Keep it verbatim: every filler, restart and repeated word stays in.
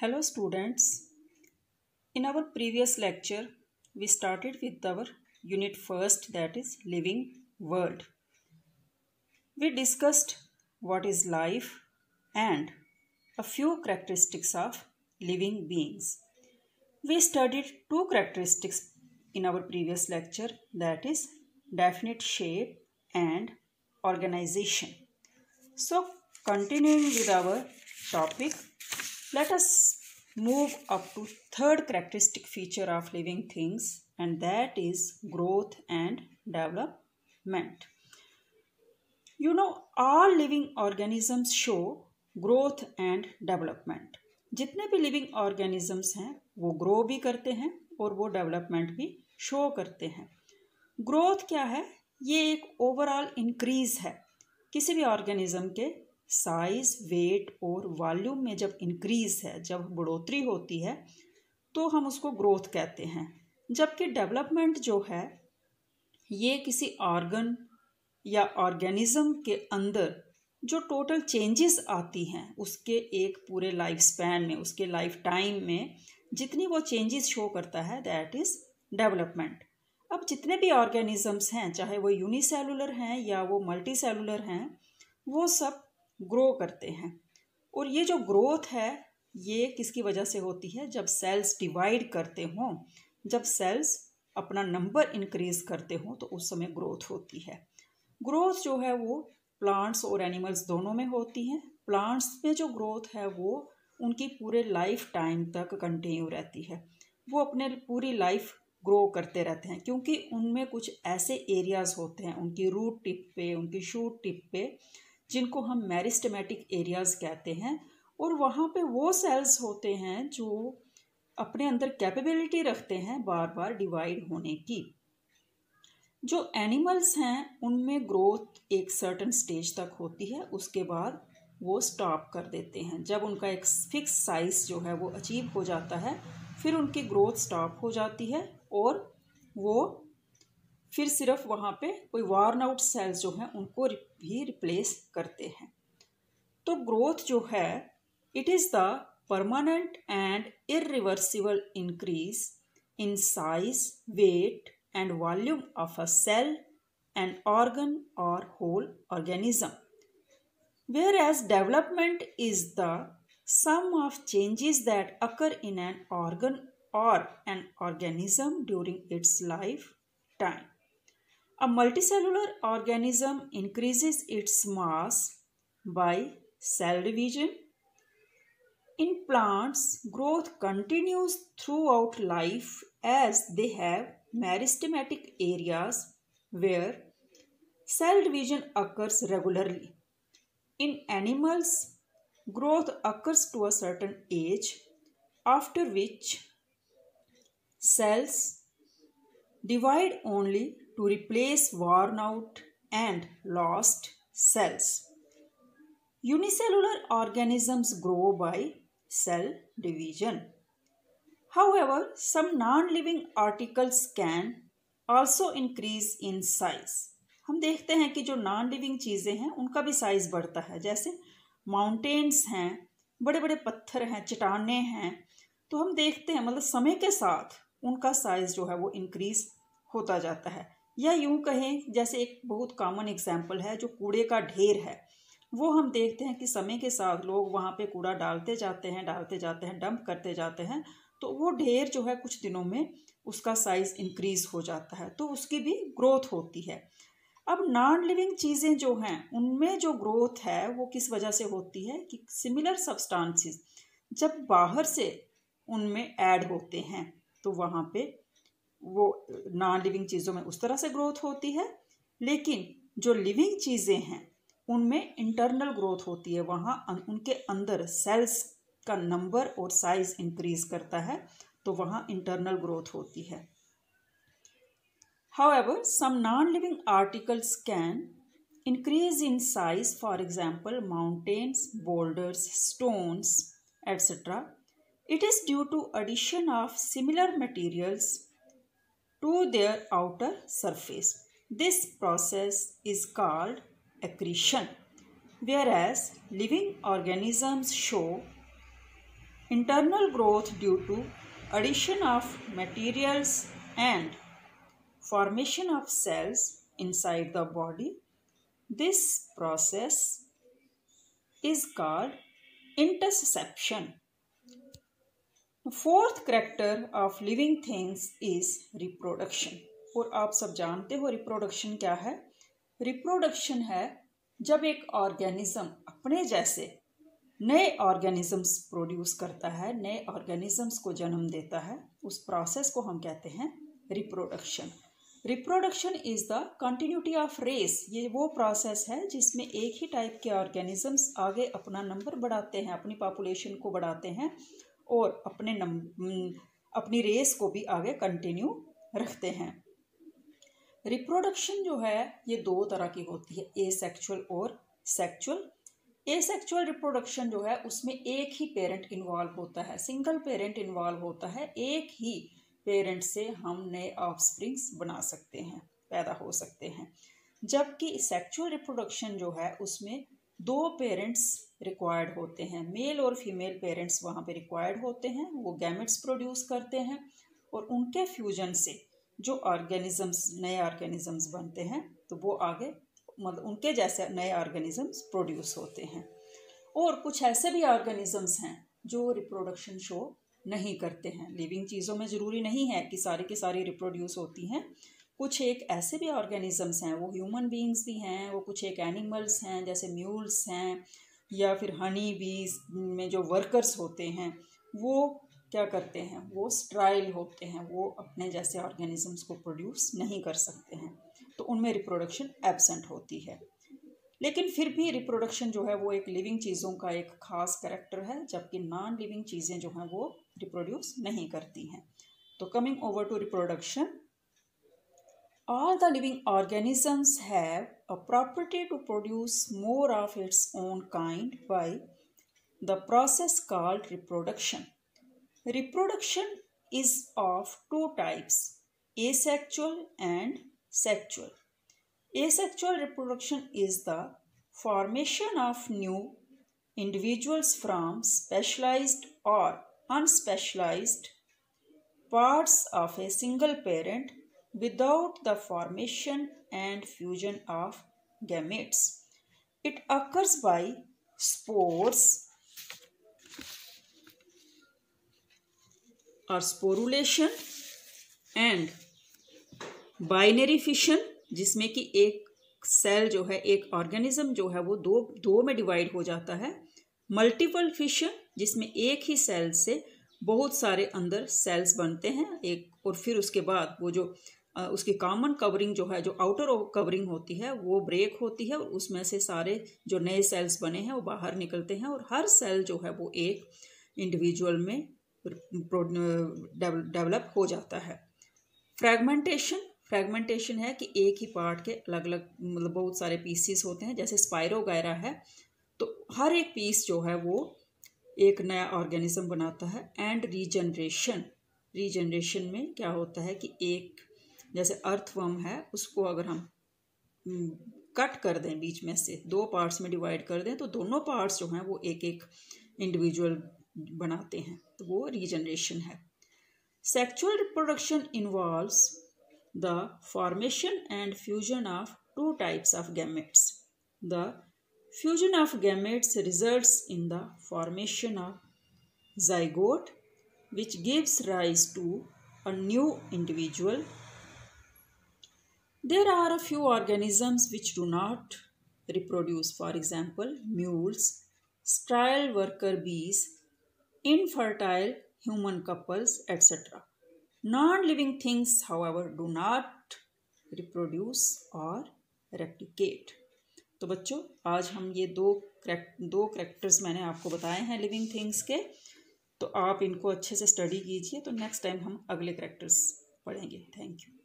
Hello students. In our previous lecture, we started with our unit first, that is living world. We discussed what is life and a few characteristics of living beings. We studied two characteristics in our previous lecture, that is definite shape and organization. So continuing with our topic, let us move up to third characteristic feature of living things, and that is growth and development. You know, all living organisms show growth and development. जितने भी living organisms हैं वो grow भी करते हैं और वो development भी शो करते हैं. ग्रोथ क्या है? ये एक ओवरऑल इंक्रीज है. किसी भी ऑर्गेनिज्म के साइज, वेट और वॉल्यूम में जब इंक्रीज है, जब बढ़ोतरी होती है, तो हम उसको ग्रोथ कहते हैं. जबकि डेवलपमेंट जो है ये किसी ऑर्गन या ऑर्गेनिज्म के अंदर जो टोटल चेंजेस आती हैं उसके एक पूरे लाइफ स्पैन में, उसके लाइफ टाइम में जितनी वो चेंजेस शो करता है, दैट इज़ डेवलपमेंट. अब जितने भी ऑर्गेनिजम्स हैं, चाहे वो यूनिसेलुलर हैं या वो मल्टी सेलुलर हैं, वो सब ग्रो करते हैं. और ये जो ग्रोथ है ये किसकी वजह से होती है? जब सेल्स डिवाइड करते हों, जब सेल्स अपना नंबर इंक्रीज करते हों, तो उस समय ग्रोथ होती है. ग्रोथ जो है वो प्लांट्स और एनिमल्स दोनों में होती हैं. प्लांट्स में जो ग्रोथ है वो उनकी पूरे लाइफ टाइम तक कंटिन्यू रहती है. वो अपने पूरी लाइफ ग्रो करते रहते हैं क्योंकि उनमें कुछ ऐसे एरियाज़ होते हैं उनकी रूट टिप पे, उनकी शूट टिप पे, जिनको हम मेरिस्टेमेटिक एरियाज़ कहते हैं. और वहाँ पे वो सेल्स होते हैं जो अपने अंदर कैपेबिलिटी रखते हैं बार बार डिवाइड होने की. जो एनिमल्स हैं उनमें ग्रोथ एक सर्टेन स्टेज तक होती है, उसके बाद वो स्टॉप कर देते हैं. जब उनका एक फिक्स साइज जो है वो अचीव हो जाता है, फिर उनकी ग्रोथ स्टॉप हो जाती है और वो फिर सिर्फ वहाँ पे कोई वार्न आउट सेल्स जो हैं उनको भी रिप्लेस करते हैं. तो ग्रोथ जो है it is the permanent and irreversible increase in size, weight and volume of a cell, an organ or whole organism. Whereas development is the sum of changes that occur in an organ or an organism during its lifetime. A multicellular organism increases its mass by cell division. In plants, growth continues throughout life as they have meristematic areas where cell division occurs regularly. In animals, growth occurs to a certain age, after which cells divide only to replace worn out and lost cells. Unicellular organisms grow by cell division. However, some non-living articles can also increase in size. हम देखते हैं कि जो non living चीज़ें हैं उनका भी size बढ़ता है. जैसे माउंटेन्स हैं, बड़े बड़े पत्थर हैं, चट्टानें हैं, तो हम देखते हैं मतलब समय के साथ उनका साइज़ जो है वो इंक्रीज़ होता जाता है. या यूँ कहें, जैसे एक बहुत कॉमन एग्जाम्पल है जो कूड़े का ढेर है, वो हम देखते हैं कि समय के साथ लोग वहाँ पे कूड़ा डालते जाते हैं डालते जाते हैं डंप करते जाते हैं, तो वो ढेर जो है कुछ दिनों में उसका साइज़ इंक्रीज़ हो जाता है, तो उसकी भी ग्रोथ होती है. अब नॉन लिविंग चीज़ें जो हैं उनमें जो ग्रोथ है वो किस वजह से होती है कि सिमिलर सब्सटेंसेस जब बाहर से उनमें ऐड होते हैं तो वहाँ पे वो नॉन लिविंग चीज़ों में उस तरह से ग्रोथ होती है. लेकिन जो लिविंग चीज़ें हैं उनमें इंटरनल ग्रोथ होती है. वहाँ उनके अंदर सेल्स का नंबर और साइज इंक्रीज करता है, तो वहाँ इंटरनल ग्रोथ होती है. However, some non-living articles can increase in size, for example, mountains, boulders, stones, et cetera. It is due to addition of similar materials to their outer surface. This process is called accretion, whereas living organisms show internal growth due to addition of materials and formation of cells inside the body. This process is called intussusception. The fourth character of living things is reproduction. और आप सब जानते हो reproduction क्या है? Reproduction है जब एक ऑर्गेनिज्म अपने जैसे नए ऑर्गेनिजम्स प्रोड्यूस करता है, नए ऑर्गेनिजम्स को जन्म देता है, उस प्रोसेस को हम कहते हैं reproduction. Reproduction is the continuity of race. ये वो प्रोसेस है जिसमें एक ही टाइप के ऑर्गेनिजम्स आगे अपना नंबर बढ़ाते हैं, अपनी पॉपुलेशन को बढ़ाते हैं और अपने नंबर अपनी रेस को भी आगे कंटिन्यू रखते हैं. रिप्रोडक्शन जो है ये दो तरह की होती है, एसेक्सुअल और सेक्सुअल. एसेक्सुअल रिप्रोडक्शन जो है उसमें एक ही पेरेंट इन्वॉल्व होता है, सिंगल पेरेंट इन्वॉल्व होता है. एक ही पेरेंट से हम नए ऑफस्प्रिंग्स बना सकते हैं, पैदा हो सकते हैं. जबकि सेक्सुअल रिप्रोडक्शन जो है उसमें दो पेरेंट्स रिक्वायर्ड होते हैं, मेल और फीमेल पेरेंट्स वहाँ पे रिक्वायर्ड होते हैं. वो गैमेट्स प्रोड्यूस करते हैं और उनके फ्यूजन से जो ऑर्गेनिजम्स नए ऑर्गेनिजम्स बनते हैं तो वो आगे मतलब उनके जैसे नए ऑर्गेनिजम्स प्रोड्यूस होते हैं. और कुछ ऐसे भी ऑर्गेनिजम्स हैं जो रिप्रोडक्शन शो नहीं करते हैं. लिविंग चीज़ों में ज़रूरी नहीं है कि सारी की सारी रिप्रोड्यूस होती हैं. कुछ एक ऐसे भी ऑर्गेनिजम्स हैं, वो ह्यूमन बीइंग्स भी हैं, वो कुछ एक एनिमल्स हैं जैसे म्यूल्स हैं, या फिर हनी बीज में जो वर्कर्स होते हैं वो क्या करते हैं, वो स्ट्राइल होते हैं, वो अपने जैसे ऑर्गेनिजम्स को प्रोड्यूस नहीं कर सकते हैं, तो उनमें रिप्रोडक्शन एब्सेंट होती है. लेकिन फिर भी रिप्रोडक्शन जो है वो एक लिविंग चीज़ों का एक खास कैरेक्टर है, जबकि नॉन लिविंग चीज़ें जो हैं वो रिप्रोड्यूस नहीं करती हैं. तो coming over to reproduction, all the living organisms have a property to produce more of its own kind by the process called reproduction. Reproduction is of two types, asexual and sexual. Asexual reproduction is the formation of new individuals from specialized or unspecialized parts of a single parent without the formation and fusion of gametes. It occurs by spores or sporulation and binary fission, जिसमें कि एक cell जो है, एक organism जो है वो दो दो में डिवाइड हो जाता है. मल्टीपल फिशन, जिसमें एक ही सेल से बहुत सारे अंदर सेल्स बनते हैं एक, और फिर उसके बाद वो जो उसकी कॉमन कवरिंग जो है, जो आउटर कवरिंग होती है, वो ब्रेक होती है और उसमें से सारे जो नए सेल्स बने हैं वो बाहर निकलते हैं और हर सेल जो है वो एक इंडिविजुअल में डेवलप हो जाता है. फ्रैगमेंटेशन, फ्रैगमेंटेशन है कि एक ही पार्ट के अलग अलग मतलब बहुत सारे पीसीस होते हैं, जैसे स्पाइरो वगैरह है, तो हर एक पीस जो है वो एक नया ऑर्गेनिज्म बनाता है. एंड रीजनरेशन, रीजनरेशन में क्या होता है कि एक जैसे अर्थवर्म है, उसको अगर हम कट कर दें, बीच में से दो पार्ट्स में डिवाइड कर दें, तो दोनों पार्ट्स जो हैं वो एक एक इंडिविजुअल बनाते हैं, तो वो रीजनरेशन है. Sexual reproduction involves the formation and fusion of two types of gametes. The fusion of gametes results in the formation of zygote which gives rise to a new individual. There are a few organisms which do not reproduce, for example, mules, sterile worker bees, infertile human couples, et cetera. Non-living things, however, do not reproduce or replicate. तो बच्चों, आज हम ये दो दो characters मैंने आपको बताए हैं लिविंग थिंग्स के, तो आप इनको अच्छे से स्टडी कीजिए, तो नेक्स्ट टाइम हम अगले कैरेक्टर्स पढ़ेंगे. Thank you.